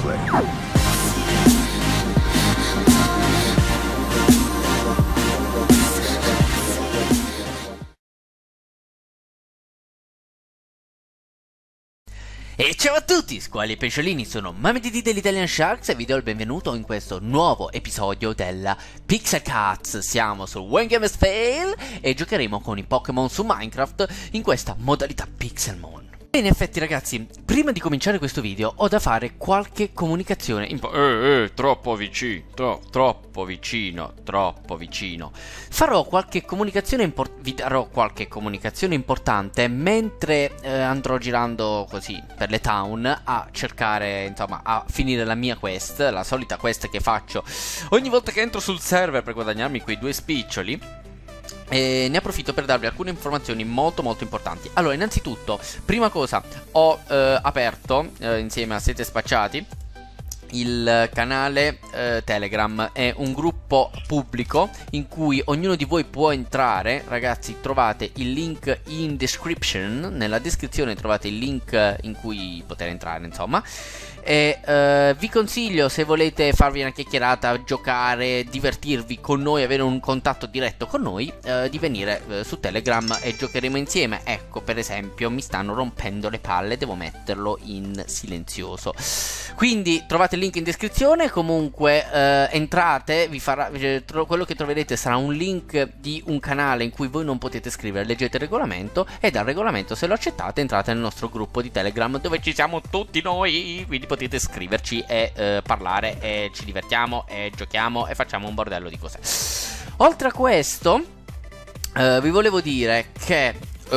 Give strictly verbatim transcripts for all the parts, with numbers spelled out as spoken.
Play. E ciao a tutti, squali e pesciolini, sono MammiDD dell'Italian Sharks e vi do il benvenuto in questo nuovo episodio della Pixel Cuts. Siamo su When Games Fail e giocheremo con i Pokémon su Minecraft in questa modalità Pixelmon. E in effetti ragazzi, prima di cominciare questo video ho da fare qualche comunicazione impo- Eh, eh, troppo vicino, tro- troppo vicino, troppo vicino Farò qualche comunicazione import- vi darò qualche comunicazione importante mentre eh, andrò girando così per le town a cercare, insomma, a finire la mia quest, la solita quest che faccio ogni volta che entro sul server per guadagnarmi quei due spiccioli. E ne approfitto per darvi alcune informazioni molto molto importanti. Allora, innanzitutto, prima cosa, ho eh, aperto eh, insieme a Siete Spacciati il canale eh, Telegram. È un gruppo pubblico in cui ognuno di voi può entrare. Ragazzi, trovate il link in description. Nella descrizione trovate il link in cui poter entrare, insomma. E uh, vi consiglio, se volete farvi una chiacchierata, giocare, divertirvi con noi, avere un contatto diretto con noi, uh, di venire uh, su Telegram e giocheremo insieme. Ecco, per esempio, mi stanno rompendo le palle, devo metterlo in silenzioso. Quindi trovate il link in descrizione. Comunque uh, entrate, vi farà, eh, quello che troverete sarà un link di un canale in cui voi non potete scrivere, leggete il regolamento e dal regolamento, se lo accettate, entrate nel nostro gruppo di Telegram dove ci siamo tutti noi, quindi potete potete scriverci e eh, parlare e ci divertiamo e giochiamo e facciamo un bordello di cose. Oltre a questo eh, vi volevo dire che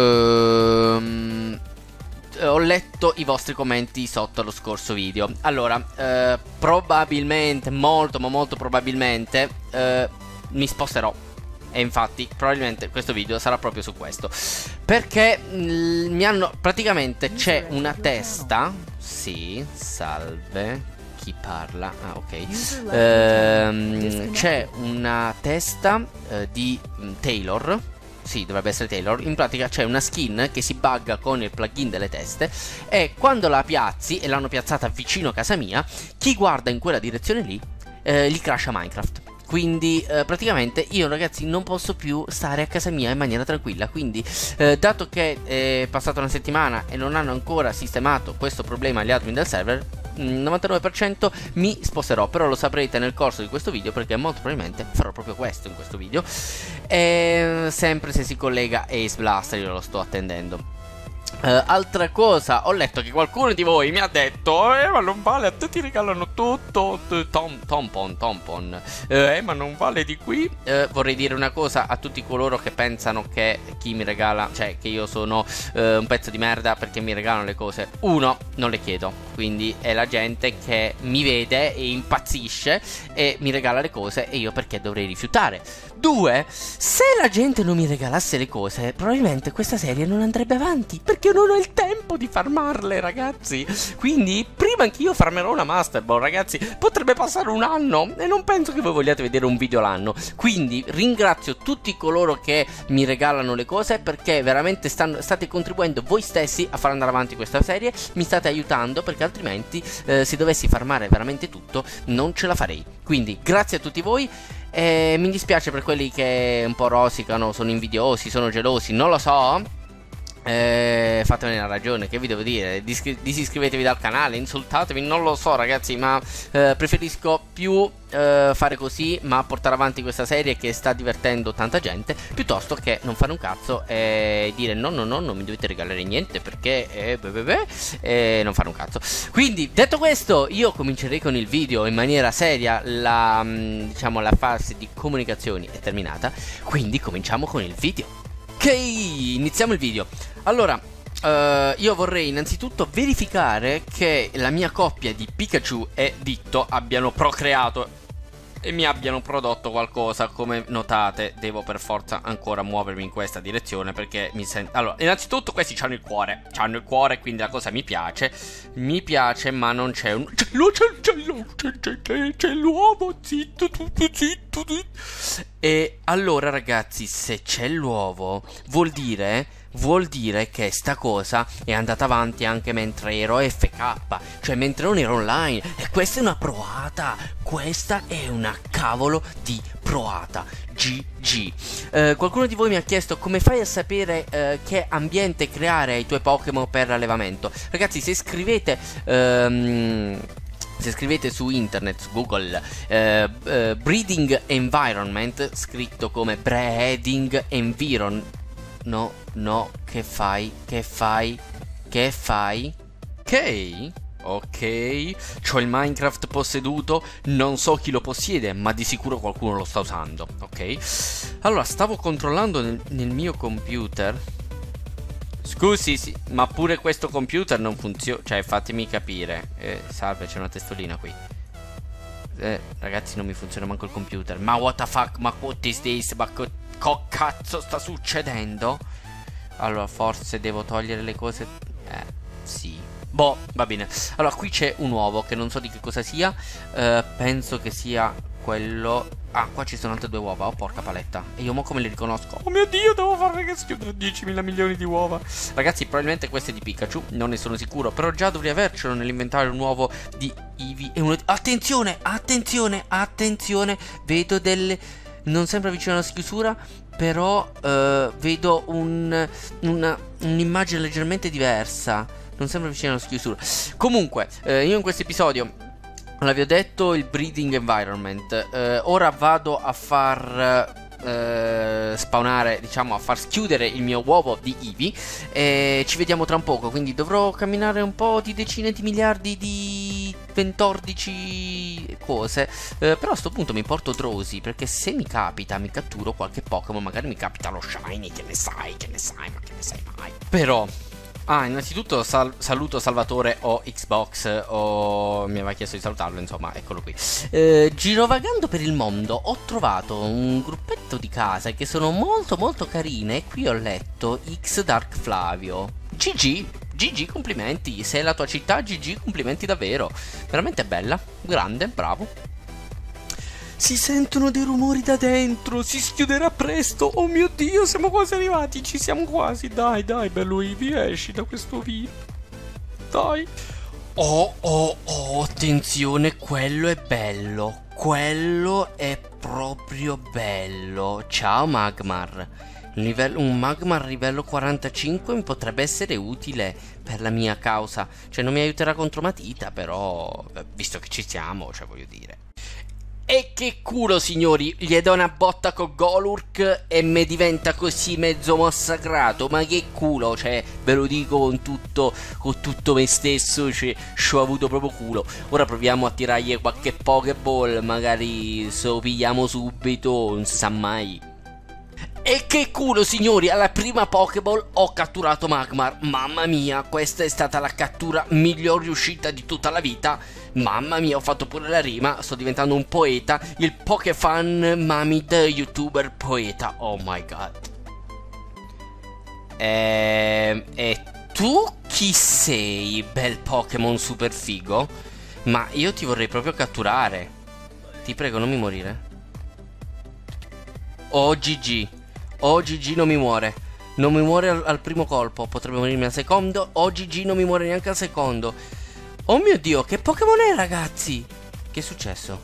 ehm, ho letto i vostri commenti sotto lo scorso video. Allora, eh, probabilmente, molto ma molto probabilmente eh, mi sposterò. E infatti probabilmente questo video sarà proprio su questo, perché mh, mi hanno praticamente, c'è una testa. Sì, salve, chi parla? Ah, ok. Ehm, c'è una testa eh, di mh, Taylor. Sì, dovrebbe essere Taylor. In pratica c'è una skin che si bugga con il plugin delle teste, e quando la piazzi, e l'hanno piazzata vicino a casa mia, chi guarda in quella direzione lì eh, gli crasha Minecraft. Quindi eh, praticamente io, ragazzi, non posso più stare a casa mia in maniera tranquilla. Quindi eh, dato che è passata una settimana e non hanno ancora sistemato questo problema gli admin del server, novantanove per cento mi sposterò. Però lo saprete nel corso di questo video, perché molto probabilmente farò proprio questo in questo video. E sempre se si collega Ace Blaster, io lo sto attendendo. Uh, altra cosa, ho letto che qualcuno di voi mi ha detto: Eh ma non vale, a te ti regalano tutto, tom, Tompon, Tompon Eh ma non vale di qui. uh, Vorrei dire una cosa a tutti coloro che pensano che chi mi regala, cioè che io sono uh, un pezzo di merda perché mi regalano le cose. Uno, non le chiedo, quindi è la gente che mi vede e impazzisce e mi regala le cose, e io perché dovrei rifiutare. Due, se la gente non mi regalasse le cose, probabilmente questa serie non andrebbe avanti, perché io non ho il tempo di farmarle, ragazzi. Quindi prima anch'io farmerò una Master Ball, ragazzi. Potrebbe passare un anno e non penso che voi vogliate vedere un video l'anno. Quindi ringrazio tutti coloro che mi regalano le cose, perché veramente stanno, state contribuendo voi stessi a far andare avanti questa serie. Mi state aiutando, perché altrimenti eh, se dovessi farmare veramente tutto non ce la farei. Quindi grazie a tutti voi. E mi dispiace per quelli che un po' rosicano, sono invidiosi, sono gelosi, non lo so. Eh, fatevene una ragione, che vi devo dire? Dis- disiscrivetevi dal canale, insultatevi, non lo so ragazzi, ma eh, preferisco più eh, fare così, ma portare avanti questa serie che sta divertendo tanta gente, piuttosto che non fare un cazzo e dire no no no, non mi dovete regalare niente perché eh, beh, beh, beh, e non fare un cazzo. Quindi detto questo, io comincerei con il video in maniera seria. La diciamo la fase di comunicazioni è terminata, quindi cominciamo con il video. Ok, iniziamo il video. Allora, uh, io vorrei innanzitutto verificare che la mia coppia di Pikachu e Ditto abbiano procreato e mi abbiano prodotto qualcosa. Come notate, devo per forza ancora muovermi in questa direzione, perché mi sento... Allora, innanzitutto questi c'hanno il cuore, c'hanno il cuore, quindi la cosa mi piace. Mi piace, ma non c'è un... C'è l'uovo, zitto, zitto, zitto. E allora ragazzi, se c'è l'uovo vuol dire vuol dire che sta cosa è andata avanti anche mentre ero F K, cioè mentre non ero online. E questa è una proata, questa è una cavolo di proata. G G. Eh, qualcuno di voi mi ha chiesto come fai a sapere eh, che ambiente creare ai tuoi Pokémon per l'allevamento. Ragazzi, se scrivete ehm, se scrivete su internet, su Google, eh, eh, breeding environment, scritto come breeding environ, no, no, che fai, che fai, che fai, ok, ok, c'ho il Minecraft posseduto, non so chi lo possiede, ma di sicuro qualcuno lo sta usando, ok. Allora, stavo controllando nel, nel mio computer. Scusi, sì, ma pure questo computer non funziona. Cioè, fatemi capire. Eh, salve, c'è una testolina qui. Eh, ragazzi, non mi funziona manco il computer. Ma what the fuck? Ma what is this? Ma co, co cazzo sta succedendo? Allora, forse devo togliere le cose. Eh, sì. Boh, va bene. Allora, qui c'è un uovo che non so di che cosa sia. Eh, penso che sia quello. Ah, qua ci sono altre due uova. Oh, porca paletta. E io mo come le riconosco? Oh mio Dio, devo fare che schiudere diecimila milioni di uova. Ragazzi, probabilmente questo è di Pikachu, non ne sono sicuro, però già dovrei avercelo nell'inventario un uovo di Eevee e uno di... Attenzione, attenzione, attenzione. Vedo delle... Non sembra vicino alla schiusura, però uh, vedo un... una... un'immagine leggermente diversa. Non sembra vicino alla schiusura. Comunque, eh, io in questo episodio... L'avevo detto il breeding environment. eh, Ora vado a far eh, spawnare, diciamo a far schiudere il mio uovo di Eevee. E ci vediamo tra un poco. Quindi dovrò camminare un po' di decine di miliardi di ventordici cose. eh, Però a sto punto mi porto Drowsy, perché se mi capita mi catturo qualche Pokémon. Magari mi capita lo Shiny, che ne sai, che ne sai, ma che ne sai mai. Però ah, innanzitutto sal saluto Salvatore o Xbox, o mi aveva chiesto di salutarlo, insomma, eccolo qui. Eh, girovagando per il mondo ho trovato un gruppetto di case che sono molto molto carine e qui ho letto X Dark Flavio. G G, G G, complimenti, se è la tua città G G, complimenti davvero. Veramente bella, grande, bravo. Si sentono dei rumori da dentro, si schiuderà presto, oh mio Dio, siamo quasi arrivati, ci siamo quasi, dai, dai, bello Eevee, esci da questo video, dai. Oh, oh, oh, attenzione, quello è bello, quello è proprio bello. Ciao Magmar, livello, un Magmar livello quarantacinque mi potrebbe essere utile per la mia causa, cioè non mi aiuterà contro Matita, però, visto che ci siamo, cioè voglio dire. E che culo, signori, gli do una botta con Golurk e me diventa così mezzo massacrato. Ma che culo, cioè, ve lo dico con tutto, con tutto me stesso, cioè, ci ho avuto proprio culo. Ora proviamo a tirargli qualche Pokéball, magari se lo pigliamo subito, non si sa mai. E che culo, signori, alla prima Pokéball ho catturato Magmar. Mamma mia, questa è stata la cattura miglior riuscita di tutta la vita. Mamma mia, ho fatto pure la rima, sto diventando un poeta. Il Pokefan Mamid youtuber poeta. Oh my god. E... e tu chi sei, bel Pokémon super figo? Ma io ti vorrei proprio catturare. Ti prego, non mi morire. Oh G G. Oh G G, non mi muore. Non mi muore al, al primo colpo. Potrebbe morirmi al secondo. Oh G G, non mi muore neanche al secondo. Oh mio Dio, che Pokémon è, ragazzi? Che è successo?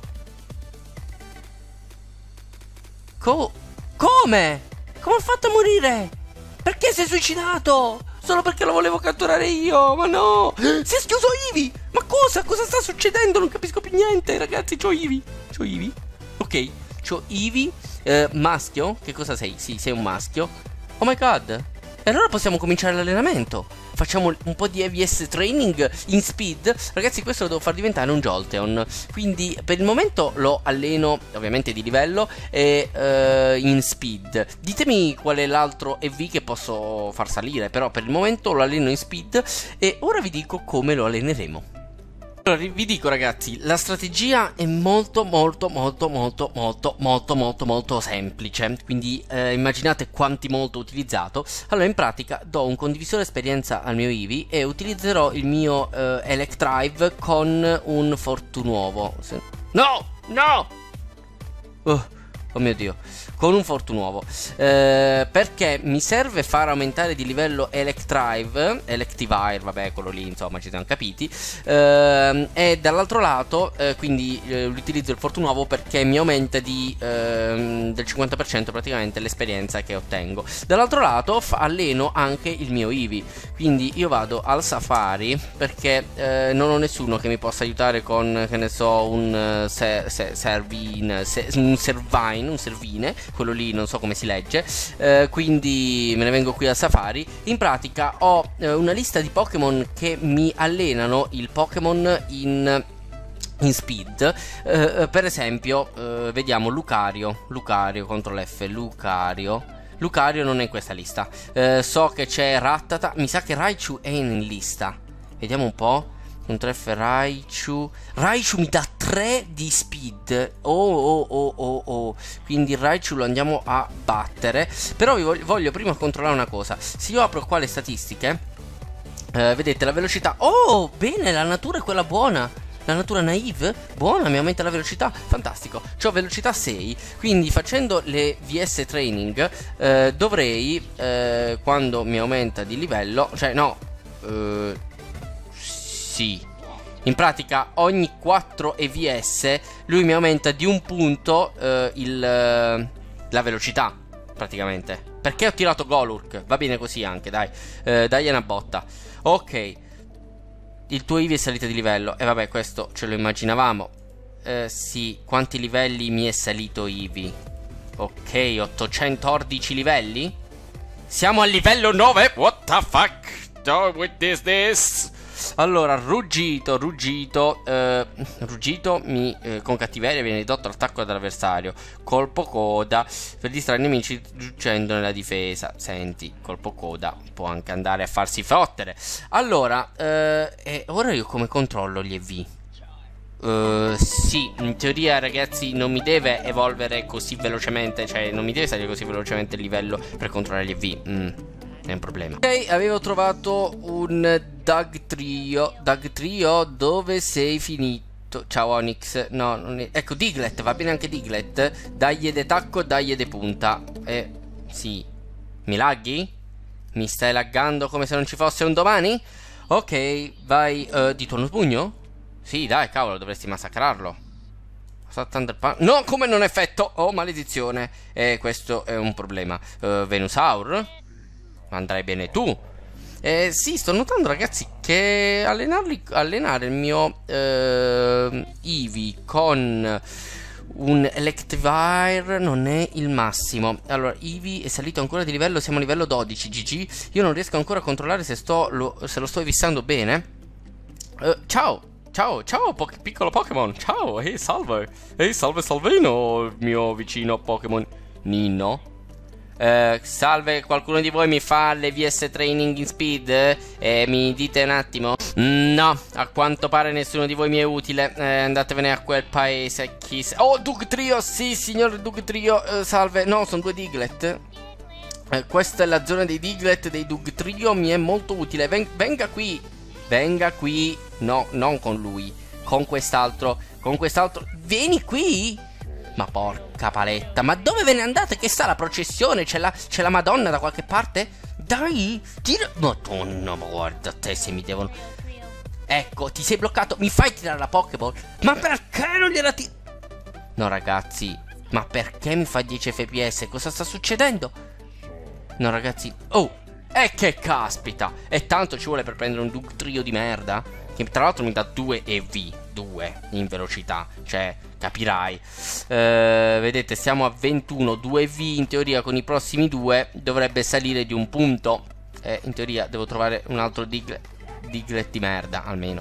Co... Come? Come ha fatto a morire? Perché si è suicidato? Solo perché lo volevo catturare io? Ma no! Si è schiuso Eevee! Ma cosa? Cosa sta succedendo? Non capisco più niente, ragazzi. C'ho Eevee. C'ho Eevee. Ok, c'ho Eevee. Eh, maschio? Che cosa sei? Sì, sei un maschio. Oh my god. E allora possiamo cominciare l'allenamento. Facciamo un po' di A V S training in speed. Ragazzi, questo lo devo far diventare un Jolteon. Quindi per il momento lo alleno ovviamente di livello e uh, in speed. Ditemi qual è l'altro E V che posso far salire. Però per il momento lo alleno in speed. E ora vi dico come lo alleneremo. Allora vi dico, ragazzi, la strategia è molto molto molto molto molto molto molto molto semplice. Quindi eh, immaginate quanti molto ho utilizzato. Allora in pratica do un condivisore esperienza al mio Eevee e utilizzerò il mio eh, Electrive con un Fortunuovo. No, no. Oh, oh mio Dio. con un Fortunuovo, eh, perché mi serve far aumentare di livello Electrive, Electivire, vabbè, quello lì, insomma, ci siamo capiti, eh, e dall'altro lato, eh, quindi eh, utilizzo il Fortunuovo perché mi aumenta di, eh, del cinquanta per cento praticamente l'esperienza che ottengo. Dall'altro lato alleno anche il mio Eevee, quindi io vado al Safari perché eh, non ho nessuno che mi possa aiutare con, che ne so, un uh, se, se, servin, se, un servine, un servine, quello lì non so come si legge, eh, quindi me ne vengo qui al Safari. In pratica ho eh, una lista di Pokémon che mi allenano il Pokémon in... in speed, eh, per esempio, eh, vediamo Lucario, Lucario, control F, Lucario, Lucario non è in questa lista, eh, so che c'è Rattata, mi sa che Raichu è in lista, vediamo un po', control F, Raichu, Raichu mi dà tre di speed, oh oh oh oh oh, quindi Raichu lo andiamo a battere, però vi voglio, voglio prima controllare una cosa, se io apro qua le statistiche, eh, vedete la velocità, oh bene, la natura è quella buona. La natura naive? Buona, mi aumenta la velocità. Fantastico. C'ho velocità sei. Quindi facendo le V S training eh, dovrei, eh, quando mi aumenta di livello, cioè no, eh, sì. In pratica ogni quattro E V S lui mi aumenta di un punto eh, il, eh, la velocità, praticamente. Perché ho tirato Golurk? Va bene così anche, dai. Eh, dai una botta. Ok. Il tuo Eevee è salito di livello. E eh, vabbè, questo ce lo immaginavamo. Eh, sì, quanti livelli mi è salito Eevee? Ok, ottocentoundici livelli? Siamo al livello nove? What the fuck? Don't witness this. Allora, ruggito, ruggito, eh, ruggito mi, eh, con cattiveria viene ridotto l'attacco dell'avversario. Colpo coda per distrarre i nemici riducendo nella difesa. Senti, colpo coda può anche andare a farsi fottere. Allora, eh, e ora io come controllo gli E V? Uh, sì, in teoria ragazzi non mi deve evolvere così velocemente, cioè non mi deve salire così velocemente il livello per controllare gli E V. Mm. È un problema. Ok, avevo trovato un Dugtrio. Dugtrio, dove sei finito? Ciao Onyx. No, non è... ecco Diglett, va bene anche Diglett. Dagli de tacco, dagli de punta. Eh, sì. Mi laghi? Mi stai laggando come se non ci fosse un domani? Ok, vai. Uh, di tuono pugno? Sì, dai, cavolo, dovresti massacrarlo. No, come non effetto? Oh, maledizione. E questo è un problema. uh, Venusaur? Andrai bene tu. Eh, sì, sto notando ragazzi che allenarli, allenare il mio eh, Eevee con un Electivire non è il massimo. Allora, Eevee è salito ancora di livello, siamo a livello dodici, G G. Io non riesco ancora a controllare se, sto, lo, se lo sto evissando bene. uh, Ciao, ciao, ciao po piccolo Pokémon. Ciao, ehi, hey, salve. Ehi, hey, salve Salvino, mio vicino Pokémon Nino. Uh, salve, qualcuno di voi mi fa le V S training in speed? Eh, mi dite un attimo? No, a quanto pare nessuno di voi mi è utile. eh, Andatevene a quel paese. Chi se... Oh, Dugtrio, sì signor Dugtrio. uh, Salve, no, sono due Diglett. uh, Questa è la zona dei Diglett, dei Dugtrio. Mi è molto utile. Ven venga qui. Venga qui. No, non con lui, con quest'altro. Con quest'altro. Vieni qui. Ma porca paletta, ma dove ve ne andate? Che sta la processione? C'è la, la Madonna da qualche parte? Dai, tira... Madonna, ma guarda te se mi devono... Ecco, ti sei bloccato. Mi fai tirare la Pokéball? Ma perché non gliela ti... No ragazzi, ma perché mi fa dieci F P S? Cosa sta succedendo? No ragazzi... Oh, e che caspita! E tanto ci vuole per prendere un Dugtrio di merda, che tra l'altro mi dà due E V, due in velocità, cioè capirai. eh, Vedete, siamo a ventuno, due E V in teoria con i prossimi due dovrebbe salire di un punto. E in teoria devo trovare un altro Diglett, Diglett di merda almeno.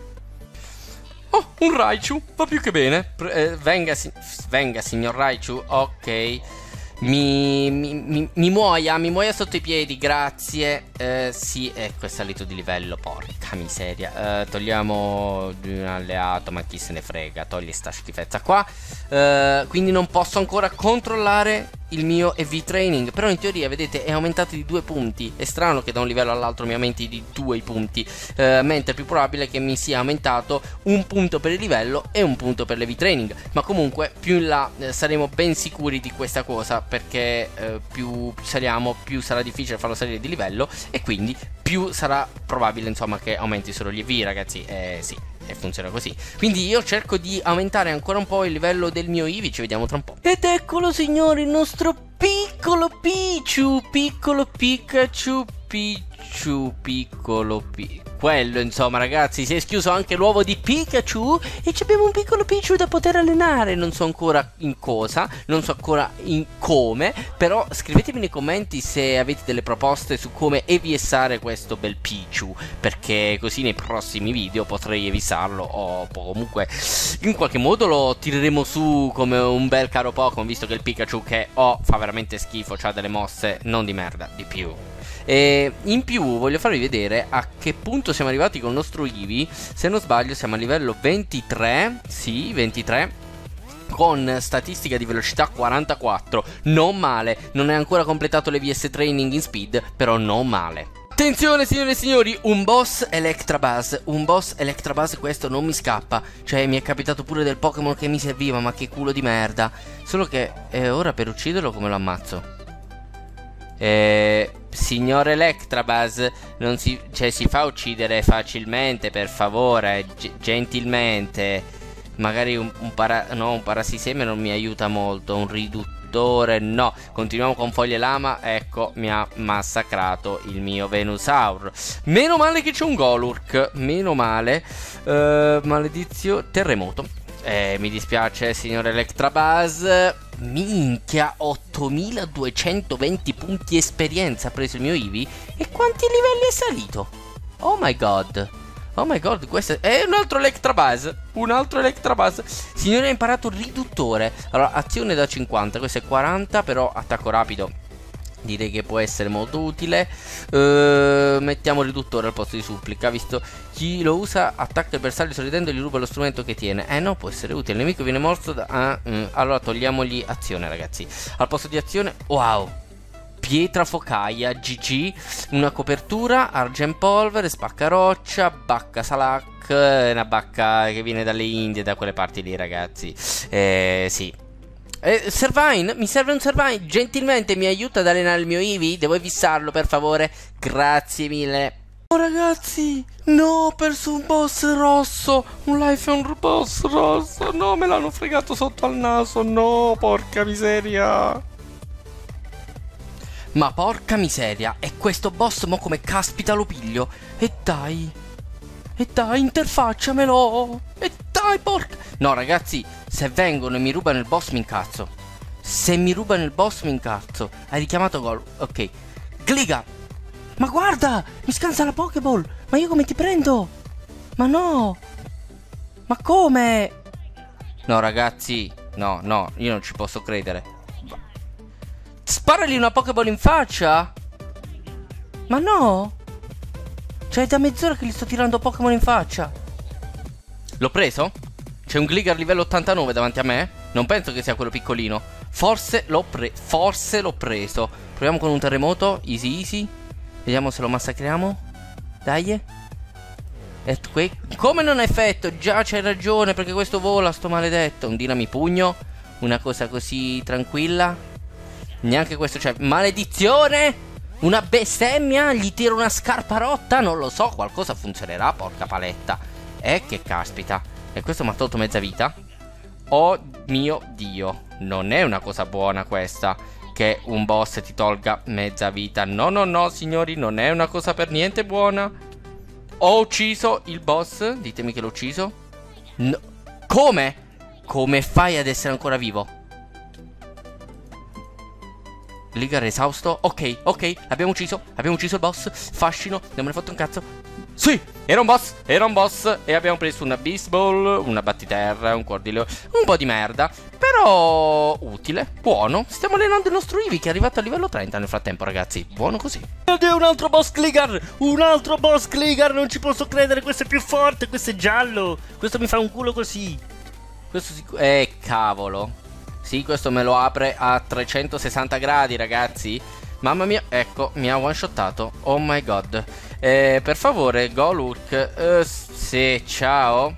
Oh, un Raichu, va più che bene. Pre eh, venga, si venga signor Raichu, ok. Mi, mi, mi, mi muoia, mi muoia sotto i piedi, grazie. eh, Sì, ecco, è salito di livello, porca miseria. eh, Togliamo un alleato, ma chi se ne frega. Togli sta schifezza qua. eh, Quindi non posso ancora controllare il mio E V training, però in teoria vedete è aumentato di due punti. È strano che da un livello all'altro mi aumenti di due i punti, eh, mentre è più probabile che mi sia aumentato un punto per il livello e un punto per l'E V training. Ma comunque più in là eh, saremo ben sicuri di questa cosa, perché eh, più saliamo più sarà difficile farlo salire di livello, e quindi più sarà probabile insomma che aumenti solo gli E V, ragazzi. Eh sì, e funziona così. Quindi io cerco di aumentare ancora un po' il livello del mio Eevee. Ci vediamo tra un po'. Ed eccolo, signori, il nostro piccolo Pichu. Piccolo Pikachu. Pichu. Piccolo Pichu. Quello insomma, ragazzi, si è schiuso anche l'uovo di Pikachu e abbiamo un piccolo Pichu da poter allenare. Non so ancora in cosa, non so ancora in come, però scrivetemi nei commenti se avete delle proposte su come evissare questo bel Pichu, perché così nei prossimi video potrei evissarlo, o comunque in qualche modo lo tireremo su come un bel caro Pokémon, visto che il Pikachu che ho fa veramente schifo, ha delle mosse non di merda, di più. E in più voglio farvi vedere a che punto siamo arrivati con il nostro Eevee. Se non sbaglio siamo a livello ventitré. Sì, ventitré, con statistica di velocità quarantaquattro. Non male. Non è ancora completato le V S training in speed, però non male. Attenzione signore e signori, un boss Electabuzz. Un boss Electabuzz, questo non mi scappa. Cioè mi è capitato pure del Pokémon che mi serviva, ma che culo di merda. Solo che eh, ora per ucciderlo come lo ammazzo? Eh, signor Electabuzz, non si, cioè, si fa uccidere facilmente, per favore, gentilmente. Magari un, un, para, no, un parasiseme non mi aiuta molto. Un riduttore, no. Continuiamo con foglie lama. Ecco, mi ha massacrato il mio Venusaur. Meno male che c'è un Golurk. Meno male. uh, Maledizione. Terremoto. eh, Mi dispiace signor Electabuzz. Minchia, ottomiladuecentoventi punti esperienza ha preso il mio Eevee. E quanti livelli è salito? Oh my god. Oh my god, questo è un altro Electabuzz. Un altro Electabuzz. Signore, ha imparato il riduttore. Allora, azione da cinquanta, questo è quaranta, però attacco rapido direi che può essere molto utile. uh, Mettiamo il riduttore al posto di supplica, visto chi lo usa attacca il bersaglio sorridendo e gli ruba lo strumento che tiene. Eh no, può essere utile. Il nemico viene morso da... ah, mm. Allora togliamogli azione, ragazzi. Al posto di azione, wow, pietra focaia, G G. Una copertura, argent polvere, spaccaroccia, bacca salac. Una bacca che viene dalle Indie, da quelle parti lì, ragazzi. Eh sì. Eh, Servine, mi serve un Servine. Gentilmente mi aiuta ad allenare il mio Eevee? Devo evissarlo, per favore. Grazie mille. Oh ragazzi, no, ho perso un boss rosso. Un life e un boss rosso. No, me l'hanno fregato sotto al naso. No, porca miseria. Ma porca miseria, e questo boss mo come caspita lo piglio? E dai. E dai, interfacciamelo. E dai, porca... No ragazzi, se vengono e mi rubano il boss mi incazzo. Se mi rubano il boss mi incazzo. Hai richiamato gol. Ok. Gligar. Ma guarda, mi scansa la Pokéball. Ma io come ti prendo? Ma no. Ma come? No ragazzi, no, no, io non ci posso credere. Sparagli una Pokéball in faccia? Ma no. Cioè è da mezz'ora che gli sto tirando Pokémon in faccia. L'ho preso? C'è un Gligar livello ottantanove davanti a me? Non penso che sia quello piccolino. Forse l'ho pre Forse l'ho preso. Proviamo con un terremoto. Easy easy. Vediamo se lo massacriamo. Dai. Earthquake. Come non ha effetto? Già c'hai ragione, perché questo vola, sto maledetto. Un dinamipugno. Una cosa così tranquilla. Neanche questo c'è. Maledizione. Una bestemmia. Gli tiro una scarpa rotta. Non lo so, qualcosa funzionerà, porca paletta. E che caspita. E questo mi ha tolto mezza vita. Oh mio Dio. Non è una cosa buona questa, che un boss ti tolga mezza vita. No, no, no, signori, non è una cosa per niente buona. Ho ucciso il boss. Ditemi che l'ho ucciso. No. Come? Come fai ad essere ancora vivo? Gligar esausto. Ok, ok, l'abbiamo ucciso. Abbiamo ucciso il boss. Fascino, non me ne ho fatto un cazzo. Sì, era un boss, era un boss. E abbiamo preso una Beast Ball, una battiterra, un cordileo, un po' di merda, però utile, buono. Stiamo allenando il nostro Eevee che è arrivato a livello trenta nel frattempo, ragazzi. Buono così. Ed è un altro boss Gligar. Un altro boss Gligar, non ci posso credere. Questo è più forte, questo è giallo. Questo mi fa un culo così. Questo sicuro. Eh, cavolo. Sì, questo me lo apre a trecentosessanta gradi, ragazzi. Mamma mia, ecco, mi ha one-shottato. Oh my god. Eh, per favore, Golurk. Eh, sì, ciao.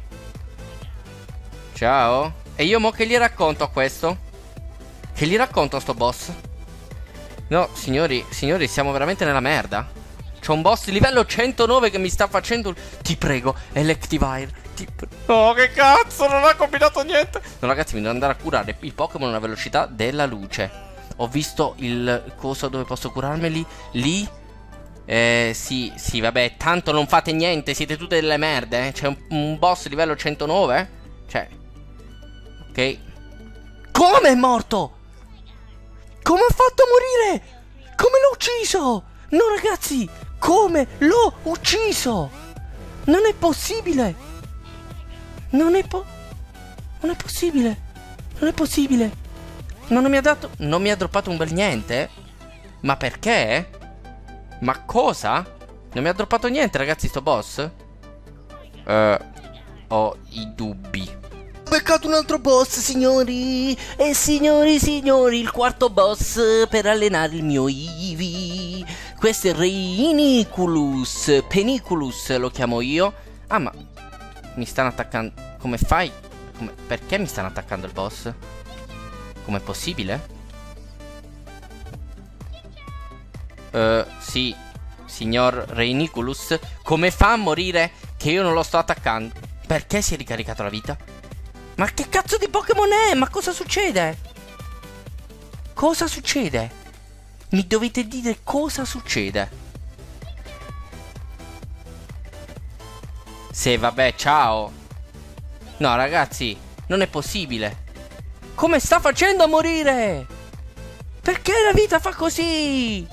Ciao. E io mo che gli racconto a questo? Che gli racconto a sto boss? No, signori, signori, siamo veramente nella merda. C'ho un boss di livello centonove che mi sta facendo... Ti prego, Electivire. Ti pre... No, che cazzo, non ha combinato niente. No, ragazzi, mi devo andare a curare il Pokémon alla velocità della luce. Ho visto il coso dove posso curarmeli. Lì. Eh, sì, sì, vabbè, tanto non fate niente, siete tutte delle merde. Eh? C'è un, un boss livello centonove? Cioè... Ok. Come è morto? Come ha fatto a morire? Come l'ho ucciso? No, ragazzi, come l'ho ucciso? Non è possibile. Non è po... Non è possibile. Non è possibile. Non mi ha dato... Non mi ha droppato un bel niente? Ma perché? Ma cosa? Non mi ha droppato niente, ragazzi, sto boss? Uh, ho i dubbi. Ho beccato un altro boss, signori. E signori, signori, il quarto boss per allenare il mio Eevee. Questo è Reiniculus. Peniculus lo chiamo io. Ah, ma mi stanno attaccando. Come fai? Come... Perché mi stanno attaccando il boss? Com'è possibile? Uh, sì, signor Reiniculus. Come fa a morire che io non lo sto attaccando? Perché si è ricaricato la vita? Ma che cazzo di Pokémon è? Ma cosa succede? Cosa succede? Mi dovete dire cosa succede. Sì, vabbè, ciao. No, ragazzi, non è possibile. Come sta facendo a morire? Perché la vita fa così?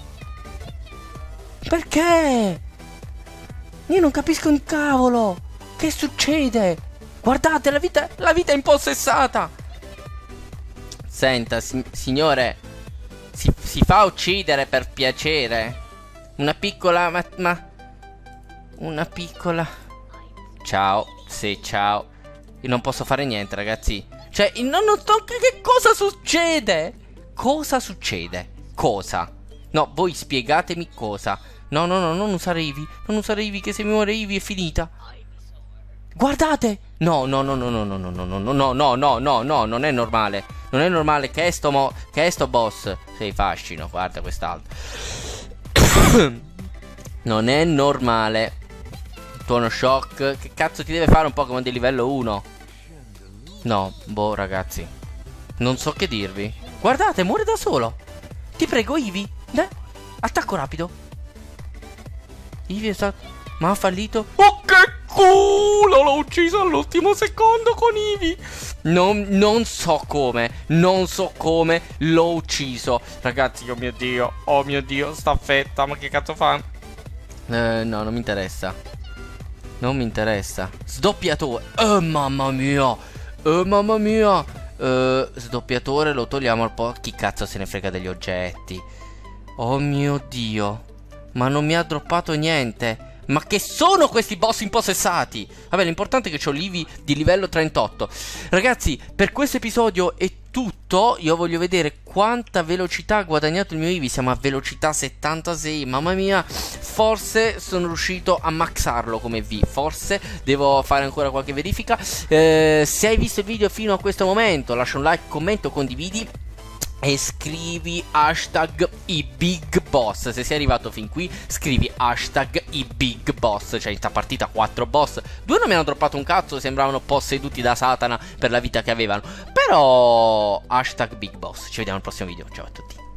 Perché? Io non capisco un cavolo. Che succede? Guardate, la vita, la vita è impossessata. Senta, si, signore, si, si fa uccidere per piacere. Una piccola, ma, ma... Una piccola... Ciao, sì, ciao. Io non posso fare niente, ragazzi. Cioè, non, non so che cosa succede. Cosa succede? Cosa? No, voi spiegatemi cosa. No, no, no, non usare Eevee. Non usare Eevee, che se mi muore Eevee è finita. Guardate! No, no, no, no, no, no, no, no, no, no, no, no, no, no, non è normale. Non è normale che è sto mo... Che è sto boss. Sei fascino, guarda quest'altro. Non è normale. Tuono shock. Che cazzo ti deve fare un Pokémon di livello uno? No, boh, ragazzi. Non so che dirvi. Guardate, muore da solo. Ti prego, Eevee. Dai, attacco rapido. Eevee è stato... Ma ha fallito. Oh, che culo! L'ho ucciso all'ultimo secondo con Eevee. Non, non so come. Non so come l'ho ucciso. Ragazzi, oh mio Dio. Oh mio Dio, sta fetta. Ma che cazzo fa? Eh, no, non mi interessa. Non mi interessa. Sdoppiatore. Oh, mamma mia. Oh, mamma mia. Uh, sdoppiatore lo togliamo al po'. Chi cazzo se ne frega degli oggetti? Oh mio Dio. Ma non mi ha droppato niente. Ma che sono questi boss impossessati? Vabbè, l'importante è che ho l'Eevee di livello trentotto. Ragazzi, per questo episodio è tutto. Io voglio vedere quanta velocità ha guadagnato il mio Eevee. Siamo a velocità settantasei. Mamma mia. Forse sono riuscito a maxarlo come V. Forse devo fare ancora qualche verifica. eh, Se hai visto il video fino a questo momento, lascia un like, commento, condividi e scrivi hashtag i big boss. Se sei arrivato fin qui, scrivi hashtag i big boss. Cioè in sta partita quattro boss. Due non mi hanno droppato un cazzo, sembravano posseduti da Satana per la vita che avevano. Però hashtag big boss. Ci vediamo al prossimo video, ciao a tutti.